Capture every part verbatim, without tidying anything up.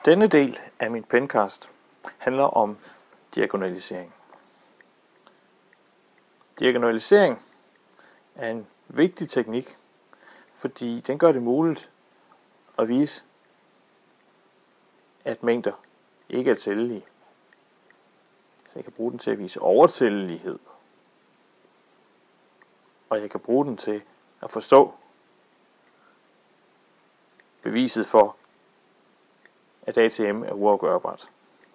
Denne del af min pencast handler om diagonalisering. Diagonalisering er en vigtig teknik, fordi den gør det muligt at vise, at mængder ikke er tællelige. Så jeg kan bruge den til at vise overtællelighed. Og jeg kan bruge den til at forstå beviset for, at A T M er uafgørbart.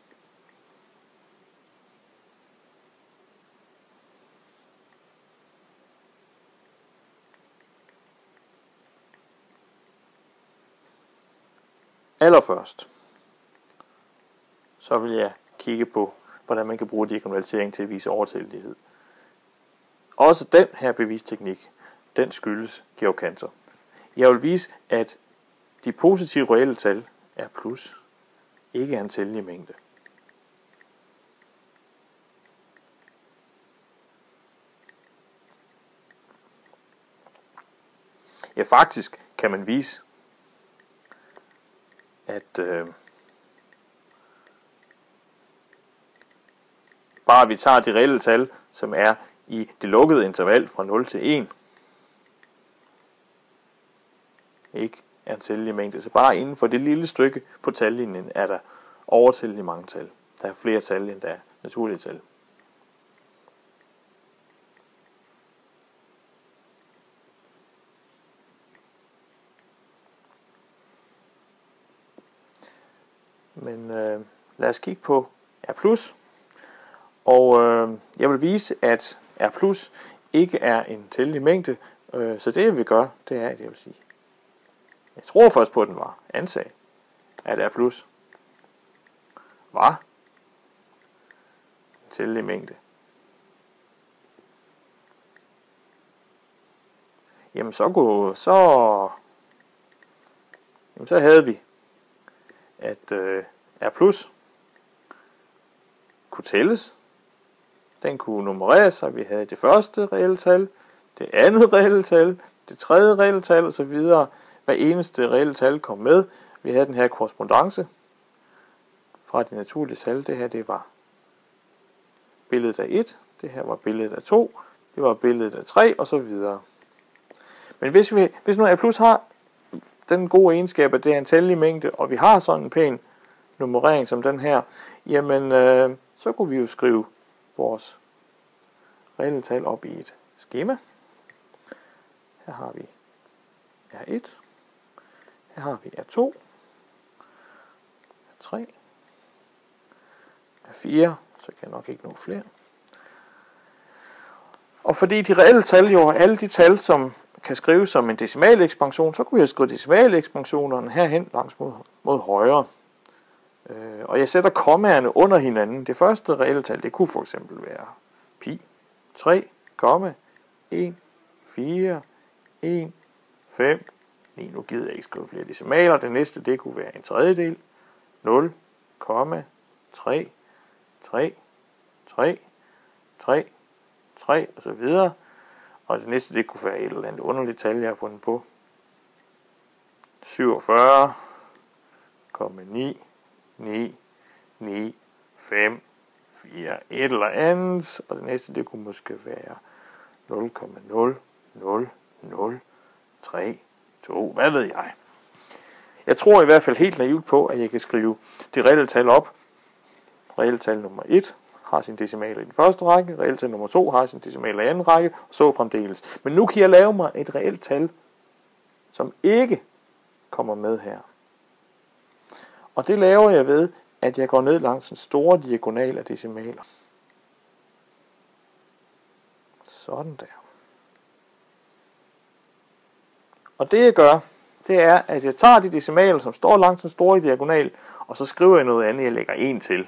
Allerførst, så vil jeg kigge på, hvordan man kan bruge diagonalisering til at vise overtællelighed. Også den her bevisteknik, den skyldes Georg Cantor. Jeg vil vise, at de positive reelle tal er plus, ikke er en tællelig mængde. Ja, faktisk kan man vise, at øh, bare vi tager de reelle tal, som er i det lukkede interval fra nul til en, ikke er en tællelig mængde. Så bare inden for det lille stykke på tallinjen er der overtællelige mange tal. Der er flere tal, end der er naturlige tal. Men øh, lad os kigge på R plus. Og øh, jeg vil vise, at R plus ikke er en tællelig mængde. Øh, så det jeg vil gøre, det er, at jeg vil sige, jeg tror først på, at den var antag, at R plus var en tællelig mængde. Jamen så gå, så, jamen så havde vi, at øh, R plus kunne tælles. Den kunne nummereres, så vi havde det første reelle tal, det andet reelle tal, det tredje reelle tal osv. Hver eneste reelle tal kom med. Vi havde den her korrespondance fra de naturlige tal. Det her, det var billedet af et, det her var billedet af to, det var billedet af tre og så videre. Men hvis, vi, hvis nu R plus har den gode egenskab, at det er en tællelig mængde, og vi har sådan en pæn nummerering som den her, jamen øh, så kunne vi jo skrive vores reelle tal op i et skema. Her har vi R et, her har vi R to, R tre, R fire, så kan jeg nok ikke nå flere. Og fordi de reelle tal jo er alle de tal, som kan skrives som en decimal ekspansion, så kunne jeg skrive decimal ekspansionerne herhen langs mod, mod højre. Øh, og jeg sætter kommaerne under hinanden. Det første reelle tal, det kunne for eksempel være pi, tre, en, fire, en, fem, ni. Nu gider jeg ikke skrive flere decimaler. Det næste, det kunne være en tredjedel, nul, tre, tre, tre, tre, tre, og så videre. Og det næste, det kunne være et eller andet underligt tal, jeg har fundet på. syvogfyrre, ni, ni, ni, fem, fire, et eller andet. Og det næste, det kunne måske være nul komma nul nul nul tre to. Hvad ved jeg? Jeg tror i hvert fald helt naivt på, at jeg kan skrive de reelle tal op. Reelle tal nummer et har sin decimal i den første række, reelt tal nummer to har sin decimal i anden række, og så fremdeles. Men nu kan jeg lave mig et reelt tal, som ikke kommer med her. Og det laver jeg ved, at jeg går ned langs en stor diagonal af decimaler. Sådan der. Og det jeg gør, det er, at jeg tager de decimaler, som står langs en stor diagonal, og så skriver jeg noget andet, jeg lægger en til.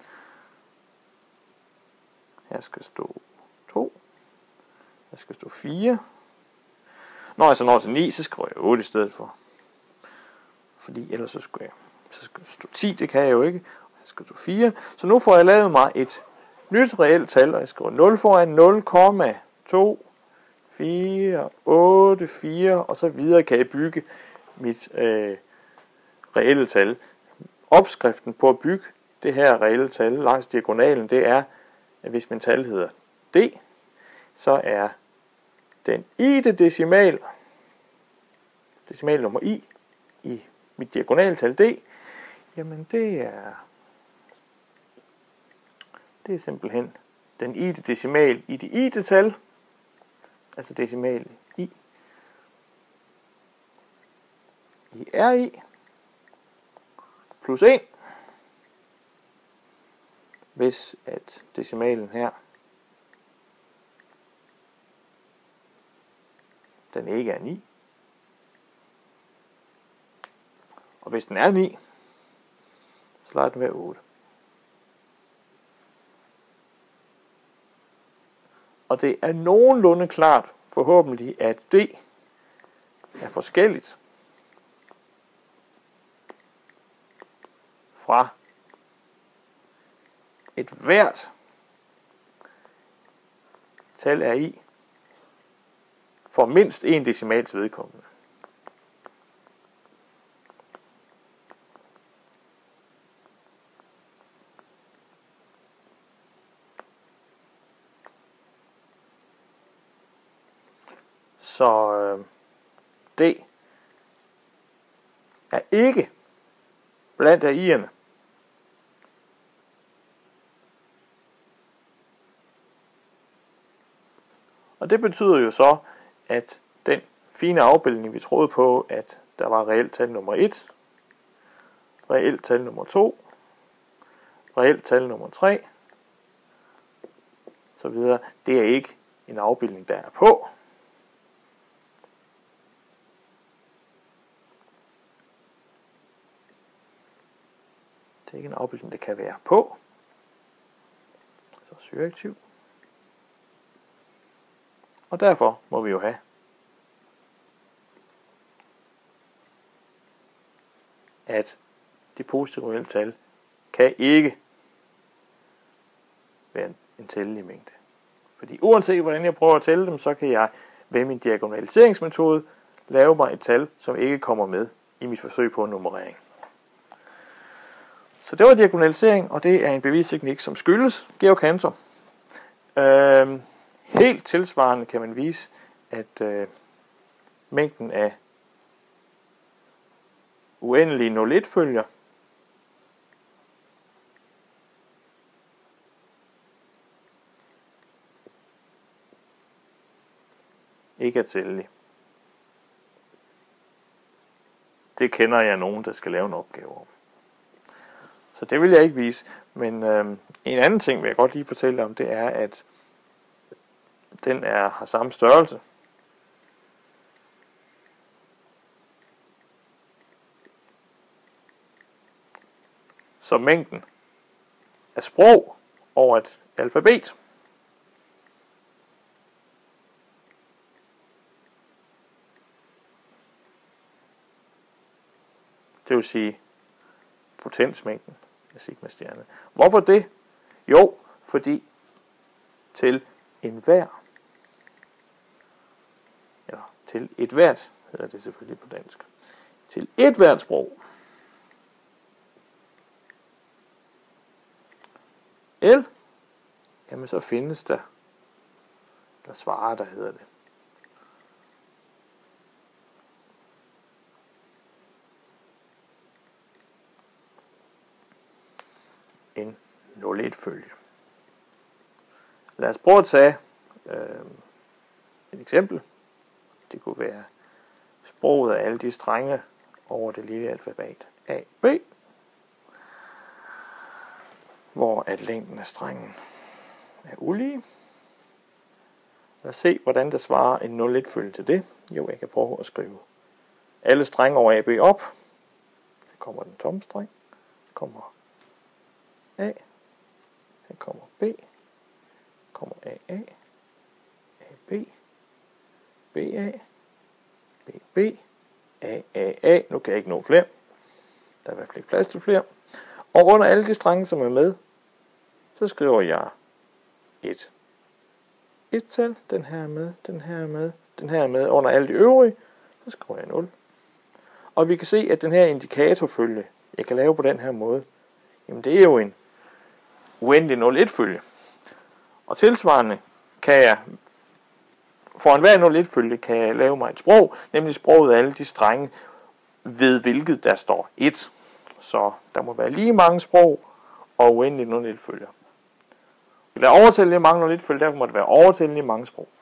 Her skal stå to. Her skal stå fire. Når jeg så når til ni, så skriver jeg otte i stedet for. Fordi ellers så skulle jeg så skal stå ti, det kan jeg jo ikke. Her skal stå fire. Så nu får jeg lavet mig et nyt reelt tal, og jeg skriver nul foran nul komma to, fire, otte, fire, og så videre kan jeg bygge mit øh, reelle tal opskriften på at bygge det her reelle tal langs diagonalen, det er, at hvis min tal hedder d, så er den i-te decimal, decimal nummer i, i mit diagonaltal d, jamen det er, det er simpelthen den i-te decimal i det i-te tal, altså decimal i, i ri, plus en, hvis at decimalen her, den ikke er ni. Og hvis den er ni, så lader den være otte. Og det er nogenlunde klart, forhåbentlig, at d er forskelligt fra et hvert tal er i for mindst en decimals vedkommende. Så øh, d er ikke blandt af i'erne. Og det betyder jo så, at den fine afbildning, vi troede på, at der var reelt tal nummer et, reelt tal nummer to, reelt tal nummer tre, så videre, det er ikke en afbildning, der er på. Det er ikke en afbildning, der kan være på. Så surreaktiv. Og derfor må vi jo have, at de positive reelle tal kan ikke være en tællelig mængde. Fordi uanset hvordan jeg prøver at tælle dem, så kan jeg ved min diagonaliseringsmetode lave mig et tal, som ikke kommer med i mit forsøg på en nummerering. Så det var diagonalisering, og det er en bevisteknik, som skyldes Georg Cantor. Øhm, helt tilsvarende kan man vise, at øh, mængden af uendelige nul et følger ikke er tællelig. Det kender jeg nogen, der skal lave en opgave om. Så det vil jeg ikke vise. Men øh, en anden ting vil jeg godt lige fortælle om, det er, at den er, har samme størrelse. Så mængden af sprog over et alfabet. Det vil sige potensmængden af sigma-stjerne. Hvorfor det? Jo, fordi til enhver, eller til et hvert, hedder det selvfølgelig på dansk, til et hvert sprog, L, jamen så findes der, der svarer, der hedder det. En nul et følge. Lad os prøve at tage øh, et eksempel. Det kunne være sproget af alle de strenge over det lille alfabet A, B, hvor at længden af strengen er ulige. Lad os se, hvordan der svarer en nul et følge til det. Jo, jeg kan prøve at skrive alle strenge over A, B op. Så kommer den tomme streng. Så kommer A. Her kommer B. Kommer A, A. A, B. B, A. B, B. A, A, A. Nu kan jeg ikke nå flere. Der er i hvert fald ikke plads til flere. Og under alle de strenge, som er med, så skriver jeg et et tal, den her er med, den her er med, den her er med. Under alle de øvrige, så skriver jeg nul. Og vi kan se, at den her indikatorfølge, jeg kan lave på den her måde, jamen det er jo en uendelig nul et følge. Og tilsvarende kan jeg, for enhver nul et følge, kan jeg lave mig et sprog, nemlig sproget af alle de strenge, ved hvilket der står et. Så der må være lige mange sprog og uendelig nul et følger. Der er overtællelige mange nul et følge, derfor må det være overtællelige mange sprog.